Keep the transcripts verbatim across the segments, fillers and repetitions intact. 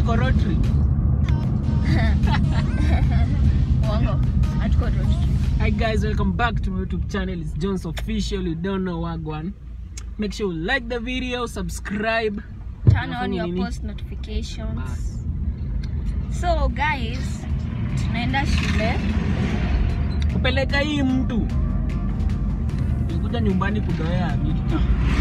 tuko road trip. Wango, atuko road trip. Hi guys, welcome back to my YouTube channel. It's Jones Official. You don't know Wagwan. Make sure you like the video, subscribe, turn on your post notifications. Bas. So guys, tunaenda shule. Kupeleka hii mtu. Nikuja nyumbani kudoea mita.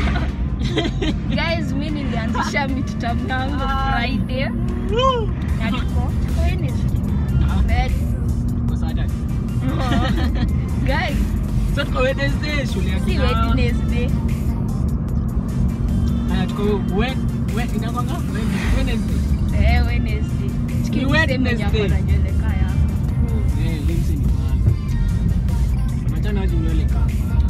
Guys, mimi nilianzisha mid-term yangu Friday. Na tuko Wednesday. Bed. Kwa Saturday. Guys, so tuko Wednesday shule ya si Wednesday. Haya tuko when when inakwanga Wednesday. Eh, Wednesday. Ni Wednesday. Eh, Lindsay ni mwana. Machana aje nywele kama.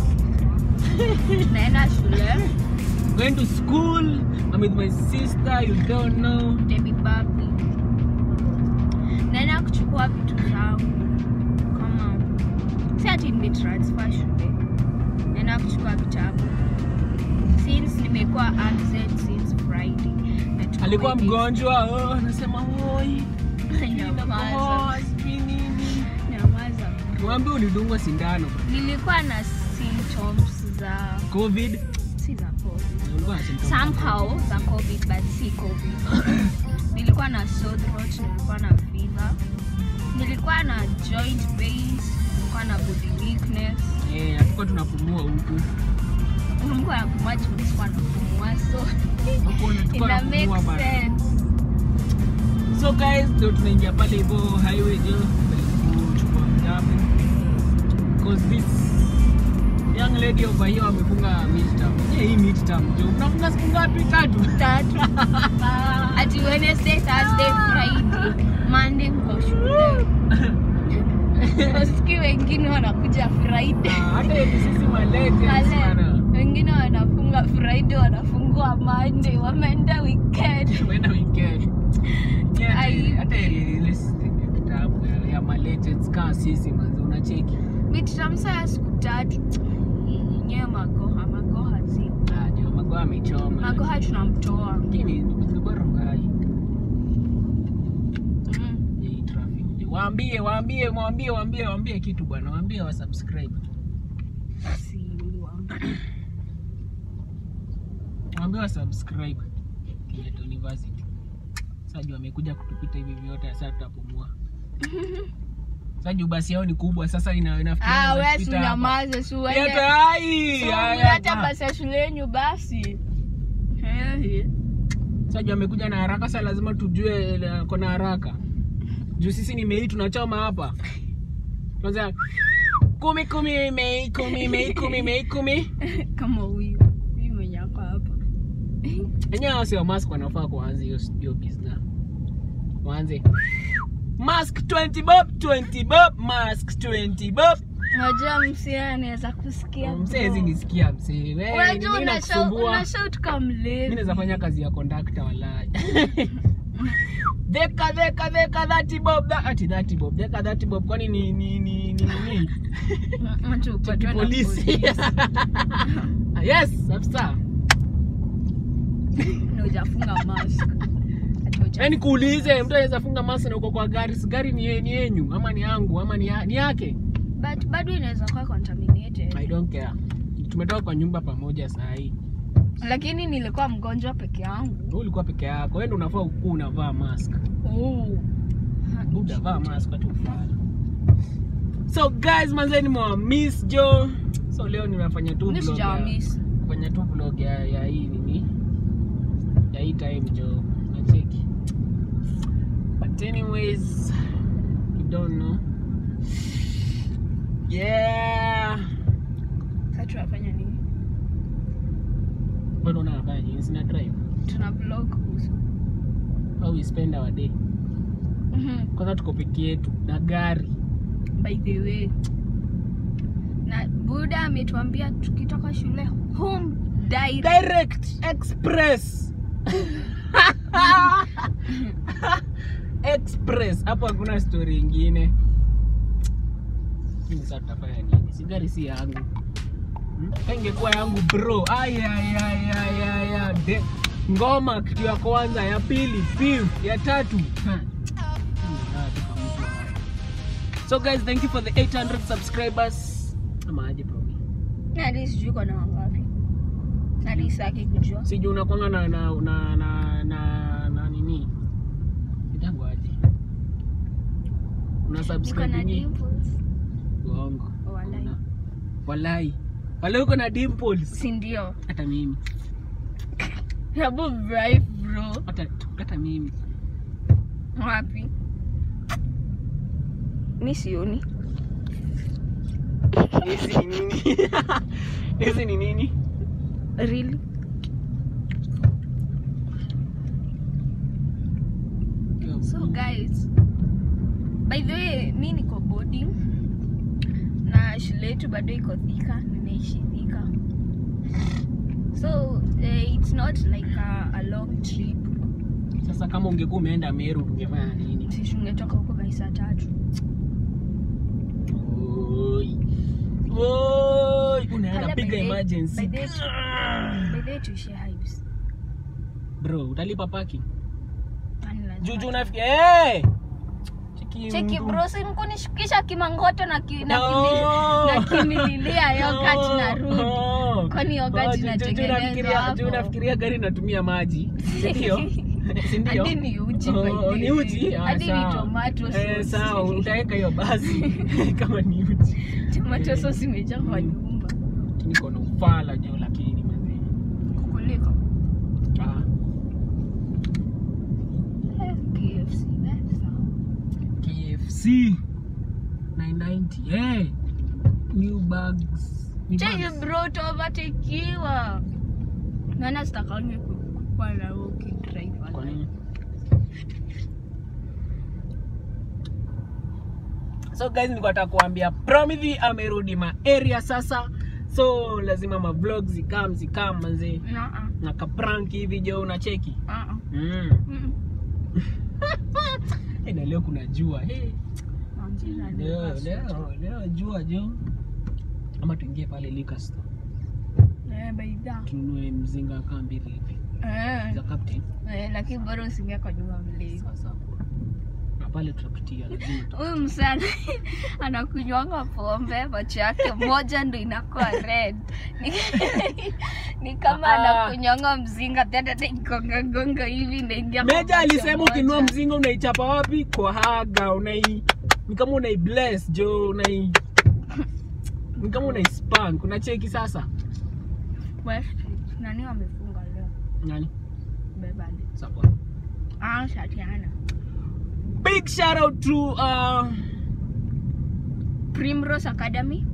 Naenda shule. Going to school. I'm with my sister. You don't know. Baby baby. Naenda kuchukua vitu zangu. Kama si ati nimetransfer shule. Naenda kuchukua vitabu. Since nimekuwa absent since Friday. Alikuwa mgonjwa. Oh, anasema oi. Nyamaza. Nyamaza. Mwambie ulidungwa sindano. Nilikuwa na symptoms za COVID. Si za COVID. Somehow za COVID but si COVID. Nilikuwa na sore throat, nilikuwa na fever. Nilikuwa na joint pains, nilikuwa na body weakness. Eh, hatukuwa tunapumua huku. Mungu anakumaji msikuwa napumua so ina make sense. So guys, ndio tunaingia pale hivyo highway jo kuchukua vitabu. Because this young lady over here amefunga midterm. Eh, hii midterm jo. Unafunga siku ngapi? Tatu. Tatu. Ati Wednesday, Thursday, Friday, Monday mko shule. Wasiki wengine wanakuja Friday. Hata hivi sisi malete sana. Wengine wanafunga Friday, wanafungua Monday, wameenda weekend. Wameenda weekend. Yeah, hata ile kitabu ya malete kama sisi manzi unacheki. Midterm saa siku tatu. Yenyewe magoha, magoha zi. Ah, ndio magoha amechoma. Magoha tunamtoa. Lakini ni bora ngai. Waambie, waambie, waambie, waambie, waambie kitu bwana. Waambie wa subscribe. Si niwaambie. Waambie wa subscribe. Kenyatta University. Sasa wamekuja kutupita hivi vyote sasa tutapumua. Sasa juu basi yao ni kubwa sasa ina inafikiria. Ah, wewe unyamaze si wewe. Hata hai. Hata basi shule yenu basi. Eh. Sasa wamekuja na haraka sasa lazima tujue kuna haraka. Juu sisi ni mei tunachoma hapa. Kwanza kumi kumi mei kumi mei kumi mei kumi kama huyu. Huyu mwenye hapa hapa. Enyewe wasi wa mask wanafaa kuanza hiyo hiyo business. Waanze. Mask twenty bob, twenty bob, mask twenty bob. Unajua msee anaweza kusikia. Msee hizi nisikia msee. Wewe mimi nakusumbua. Una shout kama mlevi. Mimi naweza fanya kazi ya conductor walai. Deka deka deka thirty bob that ati thirty bob deka thirty bob kwani ni ni ni ni ni mtu upatwa na polisi. Yes, afisa. Unajafunga mask. Yaani kuulize mtu anaweza funga mask na uko kwa gari, gari ni ni yenyu ama ni yangu ama ni ni yake? But bado inaweza kuwa contaminated. I don't care. Tumetoka kwa nyumba pamoja saa hii. Lakini nilikuwa mgonjwa peke yangu. Wewe ulikuwa peke yako. Wewe ndio unafaa ukuu unavaa mask. Oh. Buda vaa mask kwa tufala. So guys, manzeni mwa miss Jo. So leo nimefanya tu vlog. Miss Jo miss. Fanya tu vlog ya ya hii nini? Ya hii time Jo. Na check. But anyways, you don't know. Yeah. Sasa tunafanya nini? Bado unafanya nini? Sina drive. Tuna vlog kuhusu how we spend our day. Mhm. Kwanza tuko peke yetu na gari. By the way. Na Buda ametuambia tukitoka shule home direct, direct express. Express. Hapo hakuna story nyingine. Mimi sasa tutafanya nini? Si gari si yangu. Hmm? Ingekuwa yangu bro. Ay ay ay ay ay. ngoma kitu ya kwanza, ya pili, fifth, ya tatu. So guys, thank you for the eight hundred subscribers. Ama aje bro. Nani sijui kwa na wangapi. Nani saki kujua. Sijui unakwanga na na na na na, na nini? Kitangu aje. Una subscribe nini? Uongo. Walai. Walai. Wale uko na dimples. Si ndio? Hata mimi. Hebu bright bro. Hata hata mimi. Wapi? Mimi sioni. Hizi ni nini? Hizi ni nini? Really? So guys, by the way, mimi niko boarding na shule yetu bado iko Thika, ninaishi Thika. So uh, it's not like a, a long trip. Sasa kama ungekuwa umeenda Meru ungefanya nini? Sisi ungetoka huko by saa tatu. Oi. Oi, unaenda piga emergency. By the way, by the way tuishi Hives. Bro, utalipa parking? Juju unafikia eh. Cheki Cheki bro, si mkunishikisha kimangoto na ki, na no. na kimililia yogurt na rudi. Kwani yogurt inatengenezwa hapo? Juju unafikiria gari inatumia maji. Ndio. Si ndio? Hadi ni uji by the way. Ni uji? Hadi ni tomato sauce. Eh, sawa, utaweka hiyo basi kama ni uji. Tomato sauce imejaa kwa nyumba. Niko na ufala jeu lakini mzee. Kukuliko. Ah. K F C that's K F C nine ninety. Hey. New bags. Check bro to overtakewa. Nana stakani kwa na okay driver. Kwa nini? So guys, nilikuwa nataka kuambia Promithi amerudi ma area sasa. So lazima ma vlogs zikam zikam manze. Na na ka prank hivi je unacheki? Ah ah. Mm. Ina leo kuna jua. Hey. Leo leo leo jua jo. Ama tuingie pale liquor store. Eh baida. Tununue mzinga kama mbili hivi. Eh. Za captain. Eh lakini bado usingia kwa nyumba mlei. Sasa. Na pale tutapitia lazima. Huyu msana anakunywanga pombe, macho yake moja ndo inakuwa red. Ni, ni kama anakunywanga mzinga tena gonga gonga hivi inaingia. Meja alisema ukinua mzinga unaichapa wapi? Kwa haga, unai ni kama unai bless jo, unai ni kama unai spank, unacheki sasa. West nani wamefunga leo? Nani? Bebali. Sawa. Ah, Shatiana. Big shout out to uh, Primrose Academy.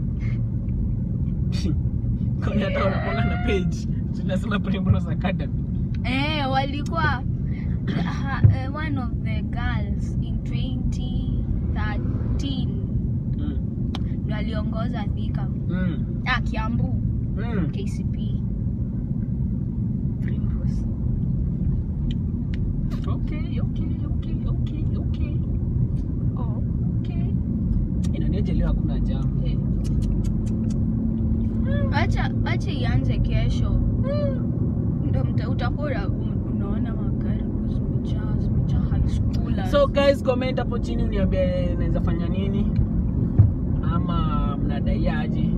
Kwa hata unakuwa na page tunasema Primrose Academy. Eh, walikuwa uh, one of the girls in twenty thirteen. Mm. Ndio aliongoza Thika. Mm. Ah, Kiambu. Mm. K C P. Primrose. Okay, okay, okay, okay, okay. Oh, okay. Inaneje leo hakuna jamu. Eh. Acha acha ianze kesho. Ndio mta utakuwa unaona magari zimejaa zimejaa high schoolers. So guys, comment hapo chini uniambie naweza fanya nini ama mnadai aje.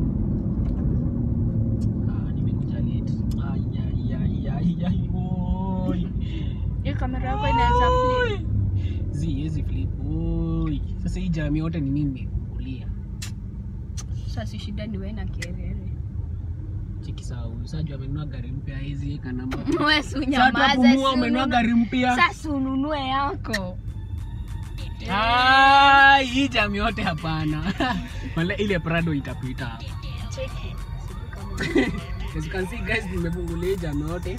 Ah, nimekuja late. Ai ai ai ai ai. Oi. Hii kamera yako inaweza flip. Zi, hizi flip. Oi. Sasa hii jamii yote ni nini nimekulia? Sasa shida ni wewe na kelele. Chiki sawa, usajua amenunua gari mpya hizi eka namba. Wewe si unyamaza, si umenunua gari mpya. Sasa ununue yako. Ah, hii jamii yote hapana. Wala ile Prado itapita hapa. Cheki. As you can see guys, nimefungulia jamii yote.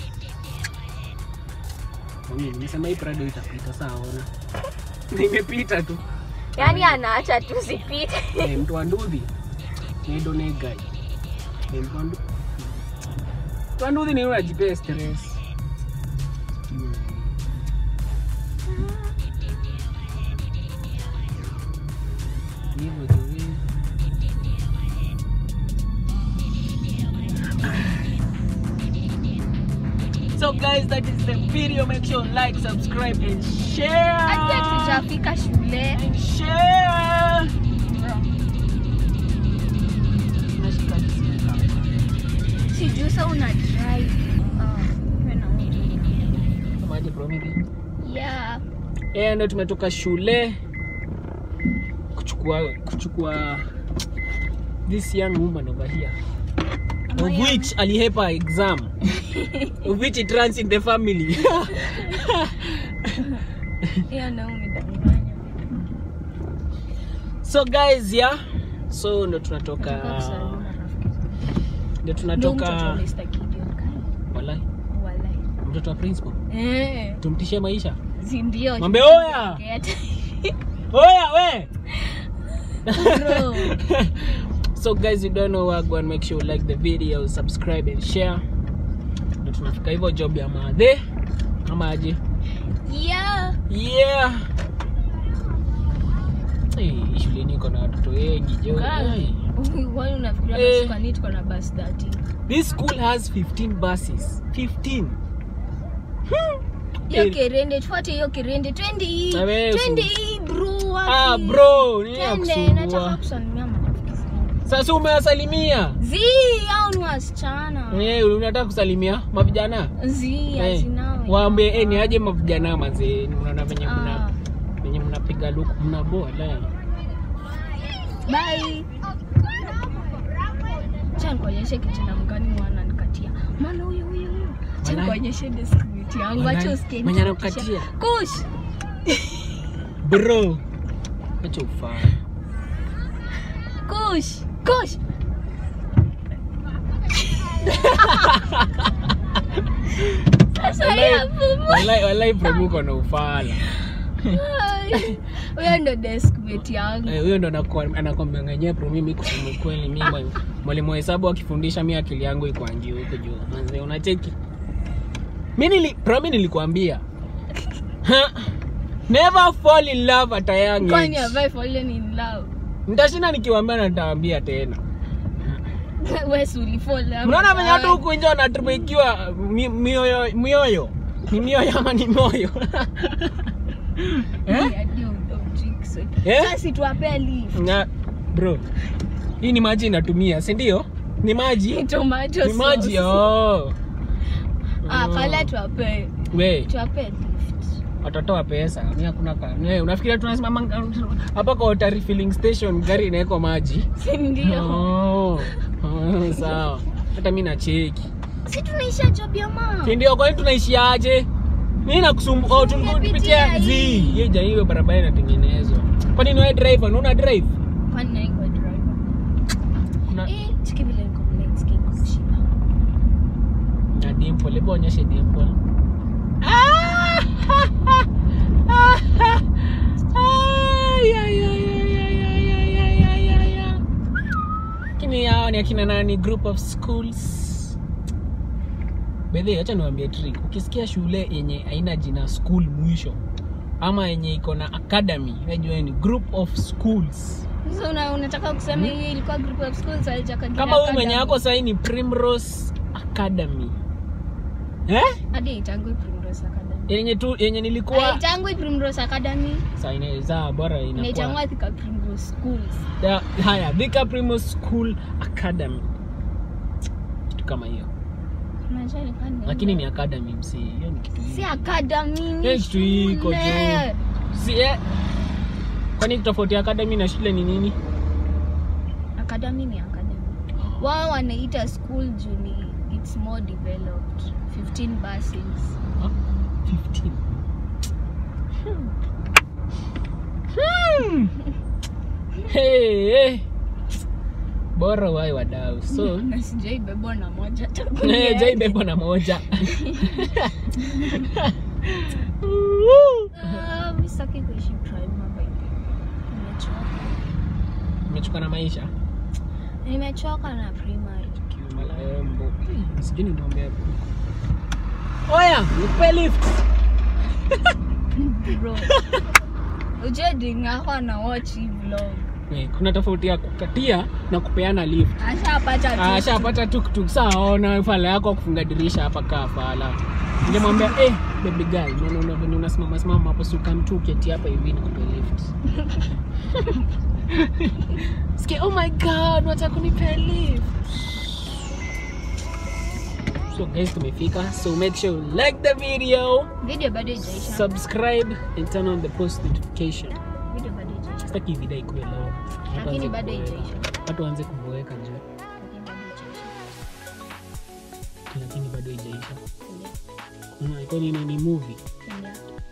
Mimi nimesema hii Prado itapita sawa ona. Nimepita tu. Yaani anaacha tu sipite. Eh, mtu anduthi. Ni done guy. Ni mtu anduthi. Mtu anduthi ni yule ajipea stress. Hmm. Hivyo tu. So So guys, that is the video. Make sure like, subscribe and share. Hata tutafika shule And share. Sijui sa una drive. Ah, wena Kama aje bro mimi. yeah. Eh, ndio tumetoka shule kuchukua kuchukua this young woman over here. Of which alihepa exam. Of which it runs in the family. Yeah, na umedanganya. So guys, yeah. So ndo tunatoka ndo tunatoka Walai. Walai. Mtoto wa principal. Eh. Tumtishie maisha. Si ndio. Mwambie oya. Oya we. Bro. So guys, you don't know what, go and make sure you like the video, subscribe and share. Ndo tunafika hivyo job ya madhe. Ama aje? Yeah. Yeah. Hey, shule niko na watoto wengi jo. Why unafikiria Eh. basi kwa nini tuko na bus thirty? This school has fifteen buses. fifteen. Hiyo Eh. kirende, tufuate hiyo kirende. Twende hii. Na wewe Twende usu- hii bro. wapi? Ah bro, nini ya Twende, nataka kusumbua? kusalimia marafiki zangu. Sasa umewasalimia? Zi, hao ni wasichana. Eh, unataka kusalimia mavijana? Zi, Eh, azinawe. waambie eh, ni aje mavijana mazee, unaona venye mna Ah. venye mnapiga luku mnaboa la. Bye. Cha nikuonyeshe kijana mgani mwana nikatia. Maana huyo huyo huyo. Cha Walai. nikuonyeshe descript yangu. Walai. Acha usikie. Mwenye anakukatia. Kush. Bro. Acha ufanye. Kush. Kush. Saya fumu. Walai walai promuko na ufala. Huyo ndo deskmate yangu. Eh, huyo ndo anakuwa- anakwambia ngenyewe pro mimi kusema kweli mimi mwa- mwalimu wa hesabu akifundisha mimi akili yangu iko angi huko juu. Manze unacheki. Mimi nili pro mimi nilikwambia. Ha? Never fall in love at a young Kwani age. have I fallen in love? Nitashinda nikiwaambia na nitawaambia tena. Wewe si ulifall in love. Mnaona venye watu huku nje wanatribikiwa mi- mioyo mioyo. Ni mioyo ama ni moyo? Eh? Eh? Sasa tuwape lift. Na bro. Hii ni maji inatumia, si ndio? Ni maji? Tomato Ni maji sauce. oh. Ah, Oh. kala tuwape. We, Tuwape lift. watatoa pesa. Mimi hakuna ka. Wewe unafikiria tunasimama hapa kwa water filling station gari inaweka maji? Si ndio? Oh. Oh, sawa. Hata mimi nacheki. Si tunaisha job ya mama. Si ndio kwani tunaishiaje? Mimi nakusumbua. Oh, tunapitia zi. Yeye ja hiyo barabara inatengenezwa. Kwani ni wewe driver? Unaona drive? Kwani nani kwa driver? Kuna Eh, tukibile niko mlate skin kushiba. na dimple, hebu onyeshe dimple. Ah! Ay ay ay ay ay ay ay ay ay. Kini yao ni akina nani group of schools. Bedhe, acha niwaambie trick. Ukisikia shule yenye haina jina school mwisho ama yenye iko na academy, unajua ni group of schools. Sasa una, unataka kusema hii ilikuwa group of schools haijaka Kama wewe mwenye yako sasa ni Primrose Academy. Eh? hadi itangwe Primrose Academy. Yenye tu yenye nilikuwa Itangwe Primrose Academy. sasa inaweza bora Na inakuwa. itangwa Thika Primrose Schools. Da, haya, Thika Primrose School Academy. Kitu kama hiyo. Unajua ni kwani? Lakini ni academy msi. Hiyo ni kitu. si academy ni Hiyo kitu iko shule. tu. Si eh. Kwani tofauti ya academy na shule ni nini? Academy ni academy. Wao wanaita school juu ni it's more developed. fifteen buses. Huh? fifteen. Hmm. Hey, hey. Bora wai wadau. So, Na sijai bebo na moja eh jai bebo na moja. Ah, mimi sitaki kuishi prime baby. Nimechoka. Umechoka na maisha? Nimechoka na primary. Kimalembo. Sijui niombe. Oya, nipe lift. Bro. Uje dinga kwa na watch hii vlog. Eh, kuna tofauti ya kukatia na kupeana lift. Ashapata tu. Ah, ashapata tuk tuk. Sawa, ona fala yako kufunga dirisha hapa kaa fala. Ningemwambia eh baby girl, no no no, unasimama simama hapo so come to keti hapa hivi nikupe lift. Ski, oh my god, wataka kunipa lift. So guys, tumefika. So make sure you like the video. Video bado haijaisha. Subscribe and turn on the post notification. Video bado haijaisha. Sitaki video ikuwe leo. Lakini bado haijaisha. Watu waanze kuboeka njoo. Lakini bado haijaisha. Kuna iko ni ni movie. Ndio.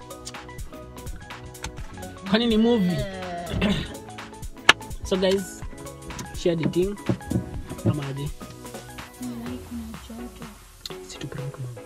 Kwani ni movie? So guys, share the thing. Kama aje. Situ prank mama.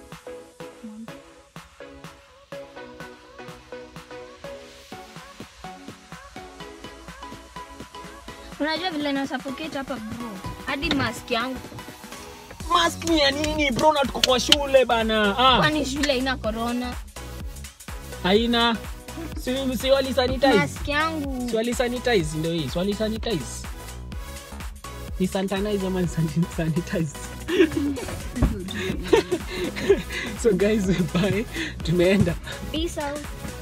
Unajua vile na suffocate hapa bro. Hadi mask yangu. Mask ni ya nini bro, na tuko kwa shule bana. Ah. Kwani shule ina corona? Haina. Si si wali sanitize. Mask yangu. Si wali sanitize ndio hii. Si wali sanitize. Ni sanitize ama sanitize. So guys, bye. Tumeenda. Peace out.